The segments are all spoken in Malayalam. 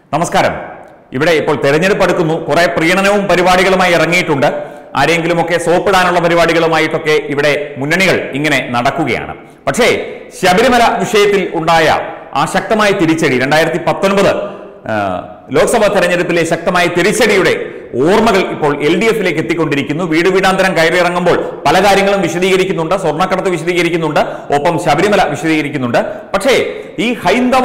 നമസ്കാരം. ഇവിടെ ഇപ്പോൾ തെരഞ്ഞെടുപ്പ് അടുക്കുന്നു. കുറെ പ്രീണനവും പരിപാടികളുമായി ഇറങ്ങിയിട്ടുണ്ട്. ആരെങ്കിലുമൊക്കെ സോപ്പിടാനുള്ള പരിപാടികളുമായിട്ടൊക്കെ ഇവിടെ മുന്നണികൾ ഇങ്ങനെ നടക്കുകയാണ്. പക്ഷേ ശബരിമല വിഷയത്തിൽ ഉണ്ടായ ആ ശക്തമായ തിരിച്ചടി 2019 ലോക്സഭാ തെരഞ്ഞെടുപ്പിലെ ശക്തമായ തിരിച്ചടിയുടെ ഓർമ്മകൾ ഇപ്പോൾ LDF-ലേക്ക് എത്തിക്കൊണ്ടിരിക്കുന്നു. വീട് വീടാന്തരം കയറിയിറങ്ങുമ്പോൾ പല കാര്യങ്ങളും വിശദീകരിക്കുന്നുണ്ട്. സ്വർണ്ണക്കടത്ത് വിശദീകരിക്കുന്നുണ്ട്, ഒപ്പം ശബരിമല വിശദീകരിക്കുന്നുണ്ട്. പക്ഷേ ഈ ഹൈന്ദവ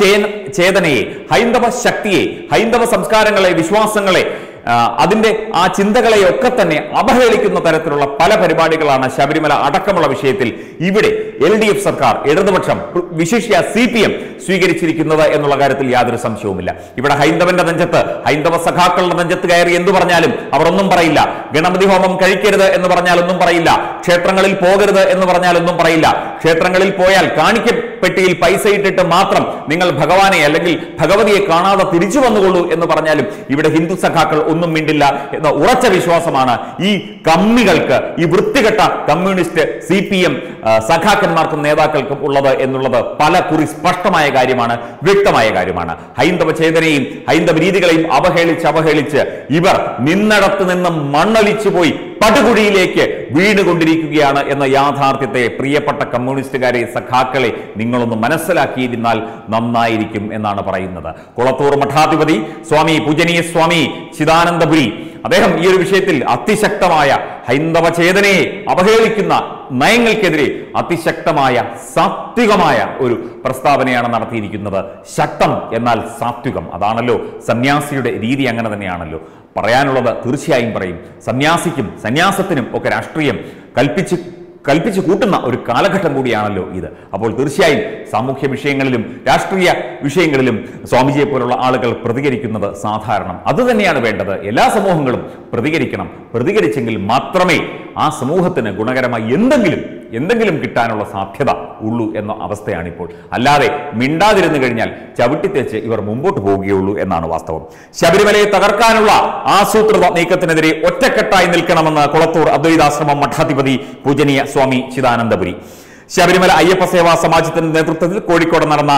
ചേതനയെ, ഹൈന്ദവ ശക്തിയെ, ഹൈന്ദവ സംസ്കാരങ്ങളെ, വിശ്വാസങ്ങളെ, അതിന്റെ ആ ചിന്തകളെയൊക്കെ തന്നെ അവഹേളിക്കുന്ന തരത്തിലുള്ള പല പരിപാടികളാണ് ശബരിമല അടക്കമുള്ള വിഷയത്തിൽ ഇവിടെ LDF സർക്കാർ, ഇടതുപക്ഷം, വിശിഷ്യ CPM സ്വീകരിച്ചിരിക്കുന്നത് എന്നുള്ള കാര്യത്തിൽ യാതൊരു സംശയവുമില്ല. ഇവിടെ ഹൈന്ദവന്റെ നെഞ്ചത്ത്, ഹൈന്ദവ സഖാക്കളുടെ നെഞ്ചത്ത് കയറി എന്തു പറഞ്ഞാലും അവർ ഒന്നും പറയില്ല. ഗണപതി ഹോമം കഴിക്കരുത് എന്ന് പറഞ്ഞാൽ ഒന്നും പറയില്ല. ക്ഷേത്രങ്ങളിൽ പോകരുത് എന്ന് പറഞ്ഞാൽ ഒന്നും പറയില്ല. ക്ഷേത്രങ്ങളിൽ പോയാൽ കാണിക്കപ്പെട്ടിയിൽ പൈസ ഇട്ടിട്ട് മാത്രം നിങ്ങൾ ഭഗവാനെ അല്ലെങ്കിൽ ഭഗവതിയെ കാണാതെ തിരിച്ചു വന്നുകൊള്ളൂ എന്ന് പറഞ്ഞാലും ഇവിടെ ഹിന്ദു സഖാക്കൾ ഒന്നും മിണ്ടില്ല എന്ന ഉറച്ച വിശ്വാസമാണ് ഈ കമ്മികൾക്ക്, ഈ വൃത്തികെട്ട കമ്മ്യൂണിസ്റ്റ് CPM സഖാക്കന്മാർക്കും നേതാക്കൾക്കും ഉള്ളത് എന്നുള്ളത് പല കുറി സ്പഷ്ടമായ കാര്യമാണ്, വ്യക്തമായ കാര്യമാണ്. ഹൈന്ദവ ചേതനയും ഹൈന്ദവ രീതികളെയും അവഹേളിച്ച് ഇവർ നിന്നിടത്ത് നിന്നും മണ്ണൊലിച്ചു പോയി പടുകുഴിയിലേക്ക് വീണുകൊണ്ടിരിക്കുകയാണ് എന്ന യാഥാർത്ഥ്യത്തെ പ്രിയപ്പെട്ട കമ്മ്യൂണിസ്റ്റുകാരെ, സഖാക്കളെ നിങ്ങളൊന്ന് മനസ്സിലാക്കിയിരുന്നാൽ നന്നായിരിക്കും എന്നാണ് പറയുന്നത്. കുളത്തൂർ മഠാധിപതി സ്വാമി പൂജനീയ സ്വാമി ചിദാനന്ദപുരി അദ്ദേഹം ഈ ഒരു വിഷയത്തിൽ അതിശക്തമായ ഹൈന്ദവ ചേതനയെ അവഹേളിക്കുന്ന നയങ്ങൾക്കെതിരെ അതിശക്തമായ സാത്വികമായ ഒരു പ്രസ്താവനയാണ് നടത്തിയിരിക്കുന്നത്. ശക്തം എന്നാൽ സാത്വികം, അതാണല്ലോ സന്യാസിയുടെ രീതി, അങ്ങനെ തന്നെയാണല്ലോ. പറയാനുള്ളത് തീർച്ചയായും പറയും. സന്യാസിക്കും സന്യാസത്തിനും ഒക്കെ രാഷ്ട്രീയം കൽപ്പിച്ചു കൂട്ടുന്ന ഒരു കാലഘട്ടം കൂടിയാണല്ലോ ഇത്. അപ്പോൾ തീർച്ചയായും സാമൂഹ്യ വിഷയങ്ങളിലും രാഷ്ട്രീയ വിഷയങ്ങളിലും സ്വാമിജിയെ പോലുള്ള ആളുകൾ പ്രതികരിക്കുന്നത് സാധാരണം. അതുതന്നെയാണ് വേണ്ടത്. എല്ലാ സമൂഹങ്ങളും പ്രതികരിക്കണം. പ്രതികരിച്ചെങ്കിൽ മാത്രമേ ആ സമൂഹത്തിന് ഗുണകരമായി എന്തെങ്കിലും കിട്ടാനുള്ള സാധ്യത ഉള്ളൂ എന്ന അവസ്ഥയാണിപ്പോൾ. അല്ലാതെ മിണ്ടാതിരുന്നു കഴിഞ്ഞാൽ ചവിട്ടിത്തേച്ച് ഇവർ മുമ്പോട്ട് പോവുകയുള്ളൂ എന്നാണ് വാസ്തവം. ശബരിമലയെ തകർക്കാനുള്ള ആസൂത്രിത നീക്കത്തിനെതിരെ ഒറ്റക്കെട്ടായി നിൽക്കണമെന്ന് കുളത്തൂർ അദ്വൈതാശ്രമം മഠാധിപതി പൂജനീയ സ്വാമി ചിദാനന്ദപുരി. ശബരിമല അയ്യപ്പ സേവാ സമാജത്തിന്റെ നേതൃത്വത്തിൽ കോഴിക്കോട് നടന്ന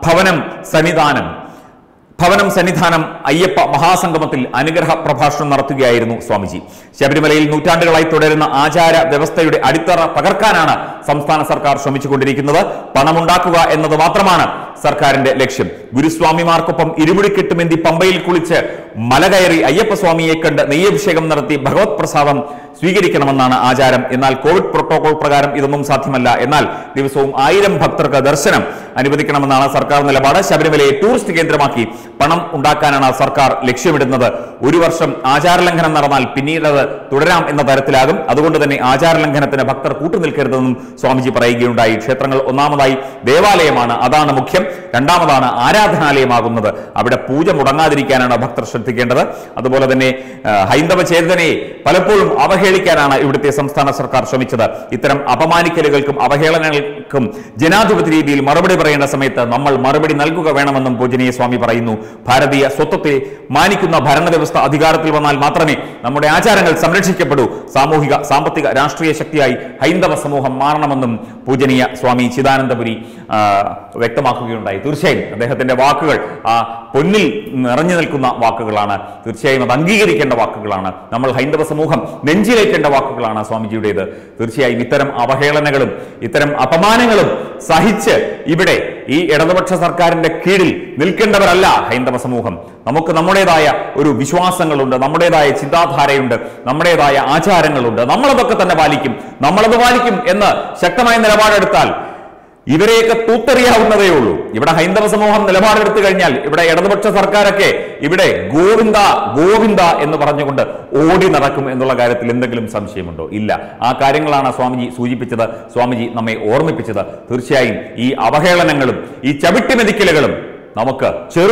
ഭവനം സന്നിധാനം അയ്യപ്പ മഹാസംഗമത്തിൽ അനുഗ്രഹ പ്രഭാഷണം നടത്തുകയായിരുന്നു സ്വാമിജി. ശബരിമലയിൽ നൂറ്റാണ്ടുകളായി തുടരുന്ന ആചാര വ്യവസ്ഥയുടെ അടിത്തറ തകർക്കാനാണ് സംസ്ഥാന സർക്കാർ ശ്രമിച്ചുകൊണ്ടിരിക്കുന്നത്. പണമുണ്ടാക്കുക എന്നത് മാത്രമാണ് സർക്കാരിന്റെ ലക്ഷ്യം. ഗുരുസ്വാമിമാർക്കൊപ്പം ഇരുമുടിക്കെട്ടുമെന്തി പമ്പയിൽ കുളിച്ച് മല കയറി അയ്യപ്പസ്വാമിയെ കണ്ട് നെയ്യഭിഷേകം നടത്തി ഭഗവത് പ്രസാദം സ്വീകരിക്കണമെന്നാണ് ആചാരം. എന്നാൽ കോവിഡ് പ്രോട്ടോകോൾ പ്രകാരം ഇതൊന്നും സാധ്യമല്ല. എന്നാൽ ദിവസവും 1000 ഭക്തർക്ക് ദർശനം അനുവദിക്കണമെന്നാണ് സർക്കാർ നിലപാട്. ശബരിമലയെ ടൂറിസ്റ്റ് കേന്ദ്രമാക്കി പണം ഉണ്ടാക്കാനാണ് സർക്കാർ ലക്ഷ്യമിടുന്നത്. ഒരു വർഷം ആചാരലംഘനം നടന്നാൽ പിന്നീട് അത് തുടരാം എന്ന തരത്തിലാകും. അതുകൊണ്ട് തന്നെ ആചാരലംഘനത്തിന് ഭക്തർ കൂട്ടുനിൽക്കരുതെന്നും സ്വാമിജി പറയുകയുണ്ടായി. ക്ഷേത്രങ്ങൾ ഒന്നാമതായി ദേവാലയമാണ്, അതാണ് മുഖ്യം. രണ്ടാമതാണ് ആരാധനാലയമാകുന്നത്. അവിടെ പൂജ മുടങ്ങാതിരിക്കാനാണ് ഭക്തർ ശ്രദ്ധിക്കേണ്ടത്. അതുപോലെ തന്നെ ഹൈന്ദവ ചേതനയെ പലപ്പോഴും അവഹേളിക്കാനാണ് ഇവിടുത്തെ സംസ്ഥാന സർക്കാർ ശ്രമിച്ചത്. ഇത്തരം അപമാനിക്കലുകൾക്കും അവഹേളനങ്ങൾക്കും ജനാധിപത്യ രീതിയിൽ മറുപടി പറയേണ്ട സമയത്ത് നമ്മൾ മറുപടി നൽകുക വേണമെന്നും പൂജനീയ സ്വാമി പറയുന്നു. ഭാരതീയ സ്വത്വത്തെ മാനിക്കുന്ന ഭരണവ്യവസ്ഥ അധികാരത്തിൽ വന്നാൽ മാത്രമേ നമ്മുടെ ആചാരങ്ങൾ സംരക്ഷിക്കപ്പെടൂ. സാമൂഹിക, സാമ്പത്തിക, രാഷ്ട്രീയ ശക്തിയായി ഹൈന്ദവ സമൂഹം മാറണമെന്നും പൂജനീയ സ്വാമി ചിദാനന്ദപുരി വ്യക്തമാക്കുകയുണ്ടായി. തീർച്ചയായും അദ്ദേഹത്തിന്റെ വാക്കുകൾ ആ പൊന്നിൽ നിറഞ്ഞു നിൽക്കുന്ന വാക്കുകളാണ്. തീർച്ചയായും അത് അംഗീകരിക്കേണ്ട വാക്കുകളാണ്. നമ്മൾ ഹൈന്ദവ സമൂഹം നെഞ്ചിലേറ്റേണ്ട വാക്കുകളാണ് സ്വാമിജിയുടേത്. തീർച്ചയായും ഇത്തരം അവഹേളനങ്ങളും ഇത്തരം അപമാനങ്ങളും സഹിച്ച് ഇവിടെ ഈ ഇടതുപക്ഷ സർക്കാരിന്റെ കീഴിൽ നിൽക്കേണ്ടവരല്ല ഹൈന്ദവ സമൂഹം. നമുക്ക് നമ്മുടേതായ ഒരു വിശ്വാസങ്ങളുണ്ട്, നമ്മുടേതായ ചിന്താധാരയുണ്ട്, നമ്മുടേതായ ആചാരങ്ങളുണ്ട്. നമ്മളതൊക്കെ തന്നെ നമ്മളത് പാലിക്കും എന്ന് ശക്തമായ നിലപാടെടുത്താൽ ഇവരെയൊക്കെ തൂത്തെറിയാവുന്നതേ ഉള്ളൂ. ഇവിടെ ഹൈന്ദവ സമൂഹം നിലപാടെടുത്തു കഴിഞ്ഞാൽ ഇവിടെ ഇടതുപക്ഷ സർക്കാരൊക്കെ ഇവിടെ ഗോവിന്ദ ഗോവിന്ദ എന്ന് പറഞ്ഞുകൊണ്ട് ഓടി നടക്കും എന്നുള്ള കാര്യത്തിൽ എന്തെങ്കിലും സംശയമുണ്ടോ? ഇല്ല. ആ കാര്യങ്ങളാണ് സ്വാമിജി സൂചിപ്പിച്ചത്, സ്വാമിജി നമ്മെ ഓർമ്മിപ്പിച്ചത്. തീർച്ചയായും ഈ അവഹേളനങ്ങളും ഈ ചവിട്ടിമെതിക്കലുകളും നമുക്ക്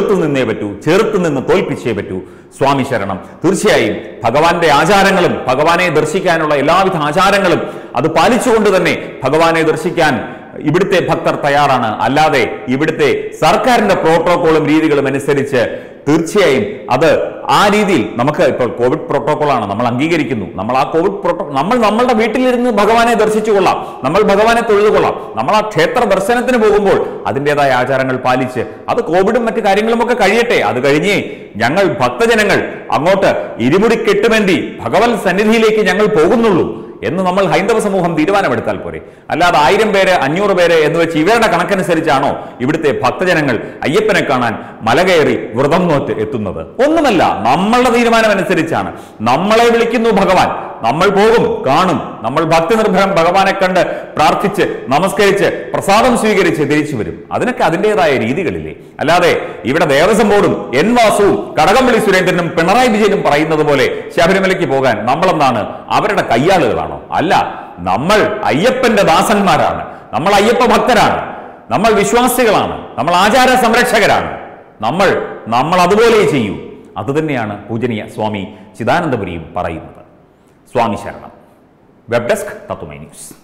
ചെറുത്തു നിന്ന് തോൽപ്പിച്ചേ പറ്റൂ. സ്വാമി ശരണം. തീർച്ചയായും ഭഗവാന്റെ ആചാരങ്ങളും ഭഗവാനെ ദർശിക്കാനുള്ള എല്ലാവിധ ആചാരങ്ങളും അത് പാലിച്ചുകൊണ്ട് തന്നെ ഭഗവാനെ ദർശിക്കാൻ ഇവിടുത്തെ ഭക്തർ തയ്യാറാണ്. അല്ലാതെ ഇവിടുത്തെ സർക്കാരിന്റെ പ്രോട്ടോകോളും രീതികളും അനുസരിച്ച് തീർച്ചയായും അത് ആ രീതിയിൽ നമുക്ക് ഇപ്പോൾ കോവിഡ് പ്രോട്ടോകോളാണ്, നമ്മൾ അംഗീകരിക്കുന്നു. നമ്മൾ ആ കോവിഡ് നമ്മൾ നമ്മളുടെ വീട്ടിലിരുന്ന് ഭഗവാനെ ദർശിച്ചുകൊള്ളാം, നമ്മൾ ഭഗവാനെ തൊഴുതുകൊള്ളാം. നമ്മൾ ആ ക്ഷേത്ര ദർശനത്തിന് പോകുമ്പോൾ അതിൻ്റെതായ ആചാരങ്ങൾ പാലിച്ച് അത് കോവിഡും മറ്റു കാര്യങ്ങളുമൊക്കെ കഴിയട്ടെ. അത് കഴിഞ്ഞേ ഞങ്ങൾ ഭക്തജനങ്ങൾ അങ്ങോട്ട് ഇരുമുടി കെട്ടുമേന്തി ഭഗവത് സന്നിധിയിലേക്ക് ഞങ്ങൾ പോകുന്നുള്ളൂ എന്ന് നമ്മൾ ഹൈന്ദവ സമൂഹം തീരുമാനമെടുത്താൽ പോരെ. അല്ലാതെ 1000 പേര് 500 പേര് എന്ന് വെച്ച് ഇവരുടെ കണക്കനുസരിച്ചാണോ ഇവിടുത്തെ ഭക്തജനങ്ങൾ അയ്യപ്പനെ കാണാൻ മലകയറി വ്രതം നോറ്റ് എത്തുന്നത്? ഒന്നുമല്ല, നമ്മളുടെ തീരുമാനമനുസരിച്ചാണ്. നമ്മളെ വിളിക്കുന്നു ഭഗവാൻ, നമ്മൾ പോകും, കാണും. നമ്മൾ ഭക്തി നിർഭരം ഭഗവാനെ കണ്ട് പ്രാർത്ഥിച്ച് നമസ്കരിച്ച് പ്രസാദം സ്വീകരിച്ച് തിരിച്ചു വരും. അതിനൊക്കെ അതിൻ്റെതായ രീതികളില്ലേ? അല്ലാതെ ഇവിടെ ദേവസ്വം ബോർഡും എൻ വാസുവും കടകംപള്ളി സുരേന്ദ്രനും പിണറായി വിജയനും പറയുന്നത് പോലെ ശബരിമലയ്ക്ക് പോകാൻ നമ്മളെന്താണ് അവരുടെ കയ്യാളുകളാണോ? അല്ല, നമ്മൾ അയ്യപ്പന്റെ ദാസന്മാരാണ്, നമ്മൾ അയ്യപ്പ ഭക്തരാണ്, നമ്മൾ വിശ്വാസികളാണ്, നമ്മൾ ആചാര സംരക്ഷകരാണ്. നമ്മൾ അതുപോലെ ചെയ്യൂ. അതുതന്നെയാണ് പൂജനീയ സ്വാമി ചിദാനന്ദപുരിയും പറയുന്നത്. സ്വാമി ശരണം. Web desk Tatwamayi news.